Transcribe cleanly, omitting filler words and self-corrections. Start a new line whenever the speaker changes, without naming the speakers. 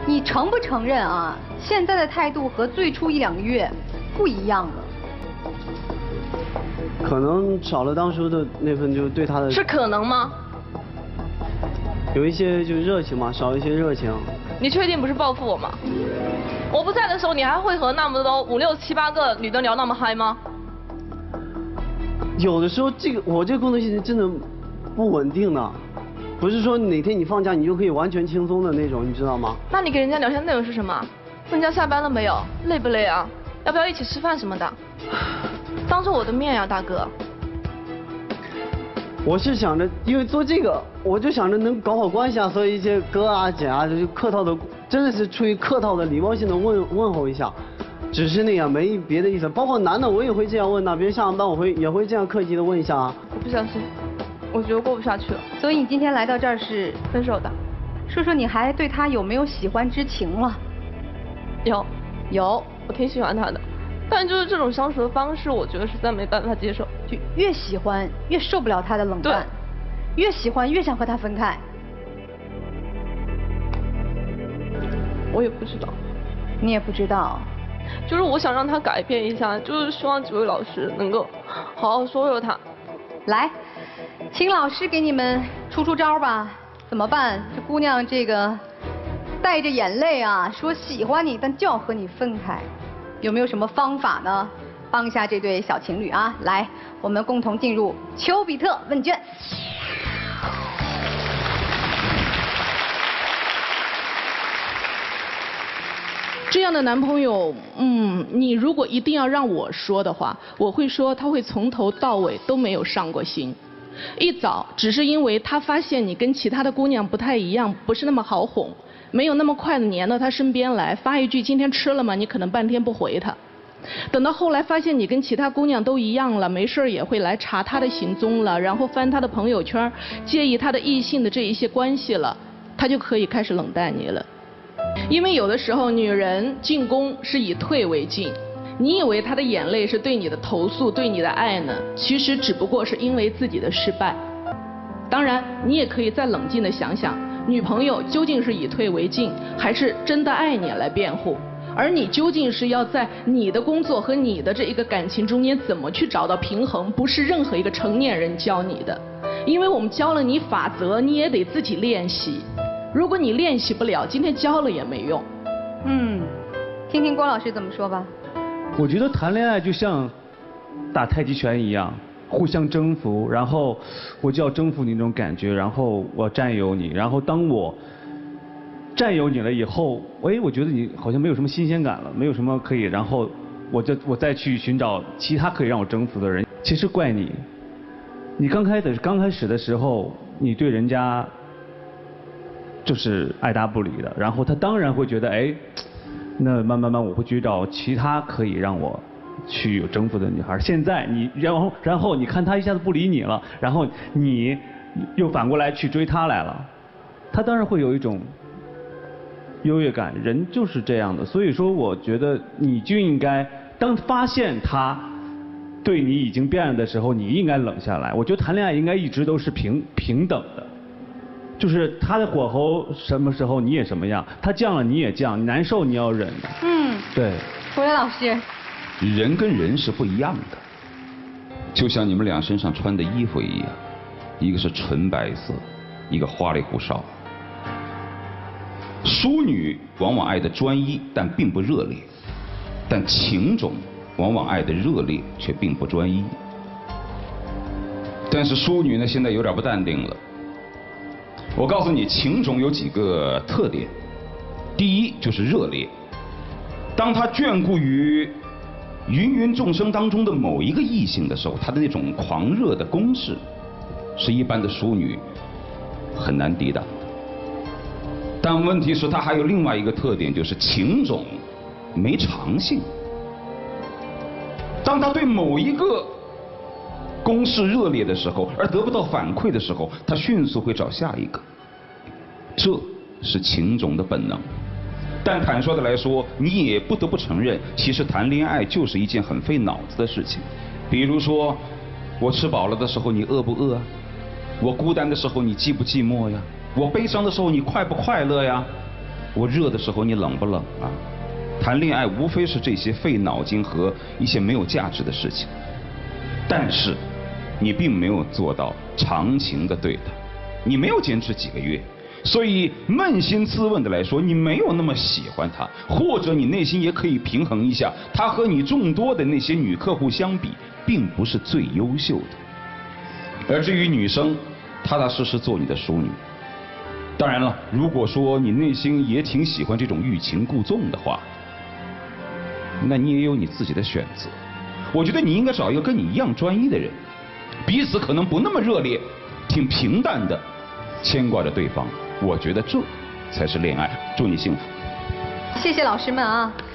你承不承认啊？现在的态度和最初1、2个月不一样了。
可能少了当初的那份就对他的。
是可能吗？
有一些就热情嘛，少一些热情。
你确定不是报复我吗？我不在的时候，你还会和那么多5、6、7、8个女的聊那么嗨吗？
有的时候我这个工作性质真的不稳定的，不是说哪天你放假你就可以完全轻松的那种，你知道吗？
那你给人家聊天内容是什么？问人家下班了没有？累不累啊？要不要一起吃饭什么的？当着我的面呀，大哥。
我是想着，因为做这个，我就想着能搞好关系啊，所以一些哥啊姐啊，就客套的，真的是出于客套的礼貌性的问候一下，只是那样，没别的意思。包括男的我也会这样问呐，别人下完班也会这样客气的问一下啊。
我不相信，我觉得过不下去了。
所以你今天来到这儿是
分手的。
说说你还对他有没有喜欢之情了？有，
我挺喜欢他的。但就是这种相处的方式，我觉得实在没办法接受。
就越喜欢越受不了他的冷淡，越喜欢越想和他分开。
我也不知道。
你也不知道。
就是我想让他改变一下，就是希望几位老师能够好好说说他。
来，请老师给你们出招吧。怎么办？这姑娘这个带着眼泪啊，说喜欢你，但就要和你分开。有没有什么方法呢？帮一下这对小情侣啊！来，我们共同进入丘比特问卷。
这样的男朋友，你如果一定要让我说的话，我会说他会从头到尾都没有上过心。一早只是因为他发现你跟其他的姑娘不太一样，不是那么好哄。没有那么快的黏到他身边来，发一句今天吃了吗？你可能半天不回他。等到后来发现你跟其他姑娘都一样了，没事也会来查他的行踪了，然后翻他的朋友圈，介意他的异性的这一些关系了，他就可以开始冷淡你了。因为有的时候女人进攻是以退为进，你以为她的眼泪是对你的投诉，对你的爱呢，其实只不过是因为自己的失败。当然，你也可以再冷静地想想。女朋友究竟是以退为进，还是真的爱你来辩护？而你究竟是要在你的工作和你的这一个感情中间怎么去找到平衡？不是任何一个成年人教你的，因为我们教了你法则，你也得自己练习。如果你练习不了，今天教了也没用。
听听郭老师怎么说吧。
我觉得谈恋爱就像打太极拳一样。互相征服，然后我就要征服你那种感觉，然后我占有你，然后当我占有你了以后，我觉得你好像没有什么新鲜感了，没有什么可以，然后我再去寻找其他可以让我征服的人。其实怪你，你刚开始的时候，你对人家就是爱答不理的，然后他当然会觉得那慢慢我会去找其他可以让我去有征服的女孩。现在你然后你看他一下子不理你了，然后你又反过来去追他来了，他当然会有一种优越感，人就是这样的。所以说我觉得你就应该当发现他对你已经变了的时候，你应该冷下来。我觉得谈恋爱应该一直都是平等的，就是他的火候什么时候你也什么样，他降了你也降，难受你要忍。对。
胡雷老师。
人跟人是不一样的，就像你们俩身上穿的衣服一样，一个是纯白色，一个花里胡哨。淑女往往爱的专一，但并不热烈；但情种往往爱的热烈，却并不专一。但是淑女呢，现在有点不淡定了。我告诉你，情种有几个特点：第一就是热烈，当他眷顾于芸芸众生当中的某一个异性的时候，他的那种狂热的攻势，是一般的淑女很难抵挡的。但问题是，他还有另外一个特点，就是情种没长性。当他对某一个攻势热烈的时候，而得不到反馈的时候，他迅速会找下一个。这是情种的本能。但坦率的来说，你也不得不承认，其实谈恋爱就是一件很费脑子的事情。比如说，我吃饱了的时候你饿不饿啊？我孤单的时候你寂不寂寞呀？我悲伤的时候你快不快乐呀？ 我热的时候你冷不冷啊？谈恋爱无非是这些费脑筋和一些没有价值的事情，但是你并没有做到长情的对他，你没有坚持几个月，所以扪心自问的来说，你没有那么喜欢他，或者你内心也可以平衡一下，他和你众多的那些女客户相比，并不是最优秀的。而至于女生，踏踏实实做你的淑女。当然了，如果说你内心也挺喜欢这种欲擒故纵的话，那你也有你自己的选择。我觉得你应该找一个跟你一样专一的人，彼此可能不那么热烈，挺平淡的牵挂着对方。我觉得这才是恋爱。祝你幸福。
谢谢老师们啊。